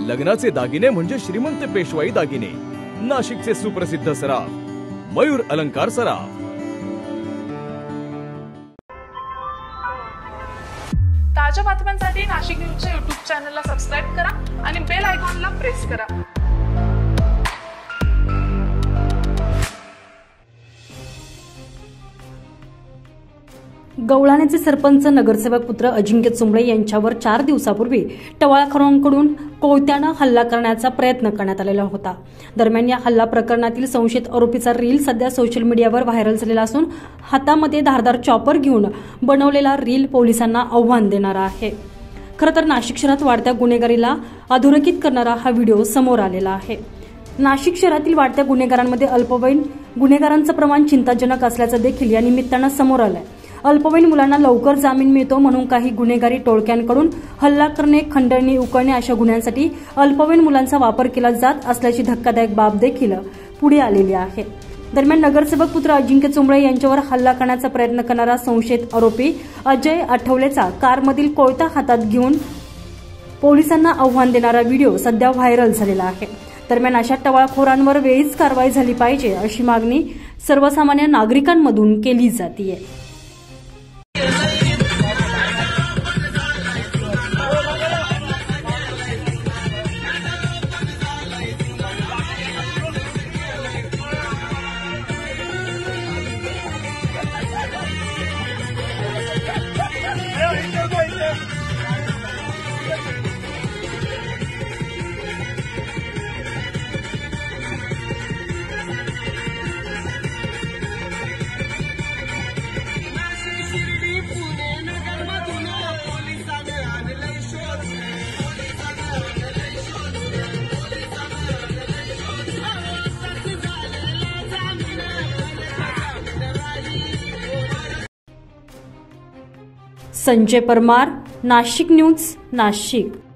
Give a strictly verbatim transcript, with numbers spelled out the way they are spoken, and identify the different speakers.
Speaker 1: लग्नाचे दागिने म्हणजे श्रीमंत पेशवाई दागिने, नाशिकचे सुप्रसिद्ध सराफ मयूर अलंकार सराफ।
Speaker 2: ताज्या बातम्यांसाठी नाशिक न्यूजच्या यूट्यूब चॅनलला सबस्क्राइब करा आणि बेल आयकॉनला प्रेस करा।
Speaker 3: गवळाण्याचे सरपंच नगरसेवक पुत्र अजिंक्य चुंबळे यांच्यावर चार दिवसापूर्वी टवाळखोरांकडून कोयत्यानं हल्ला करण्याचा प्रयत्न करण्यात आलेला होता। दरम्यान या हल्ला प्रकरणातील संशयित आरोपीचा रील सध्या सोशल मीडियावर व्हायरल झालेला असून हातामध्ये धारदार चॉपर घेऊन बनवलेला रील पोलिसांना आव्हान देणारा आहे। खरं तर नाशिक शहरात वाढत्या गुन्हेगारीला अधोरेखित करणारा हा व्हिडिओ समोर आलेला आहे। नाशिक शहरातील वाढत्या गुन्हेगारांमध्ये अल्पवयीन गुन्हेगारांचं प्रमाण चिंताजनक असल्याचं देखील या निमित्तानं समोर आलंय। अल्पवयीन मुलांना लवकर जामीन मिळतो म्हणून काही गुन्हेगारी टोळक्यांकडून हल्ला करणे, खंडणी उकळणे अशा गुन्ह्यांसाठी अल्पवयीन मुलांचा वापर केला जात असल्याची धक्कादायक बाब देखील पुढे आलेली आहे। दरम्यान नगरसेवक पुत्र अजिंक्य चुंबळे यांच्यावर हल्ला करण्याचा प्रयत्न करणारा संशयित आरोपी अजय आठवलेचा कारमधील कोयता हातात घेऊन पोलिसांना आव्हान देणारा व्हिडिओ सध्या व्हायरल झालेला आहे। दरम्यान अशा टवाळखोरांवर वेळीच कारवाई झाली पाहिजे अशी मागणी सर्वसामान्य नागरिकांमधून केली जाते। संजय परमार, नाशिक न्यूज, नाशिक।